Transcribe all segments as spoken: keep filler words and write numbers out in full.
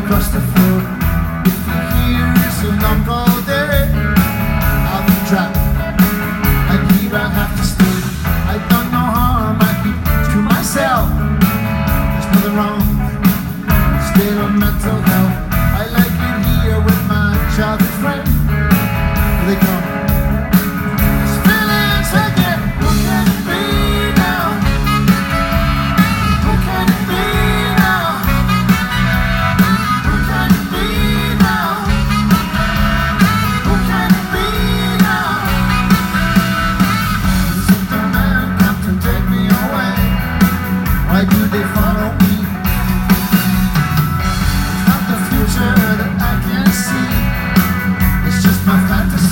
across the floor. If you hear it's a knock all day, I'll be trapped, and here I have to stay. I don't know how I might be to myself. There's nothing wrong, state of mental health. I like it here with my childhood friend. Here they come. This feeling's again. Who can it be now? Who can it be now? Who can it be now? Who can it be now? Isn't the man come to take me away? Why do they follow me? It's not the future that I can see. It's just my fantasy.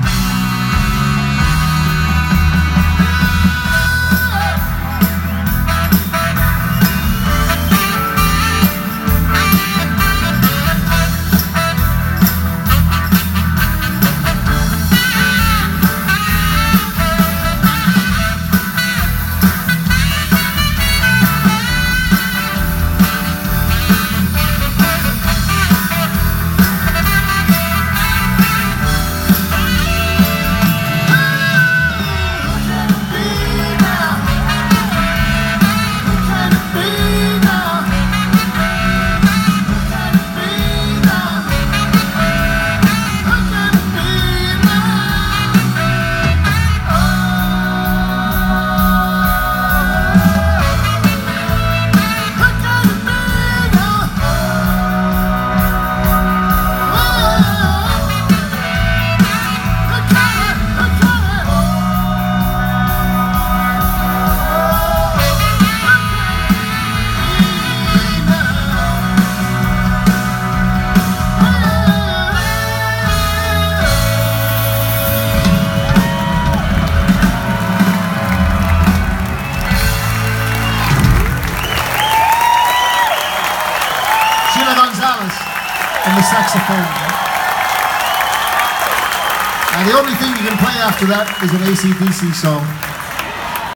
On the saxophone. And the only thing you can play after that is an A C D C song.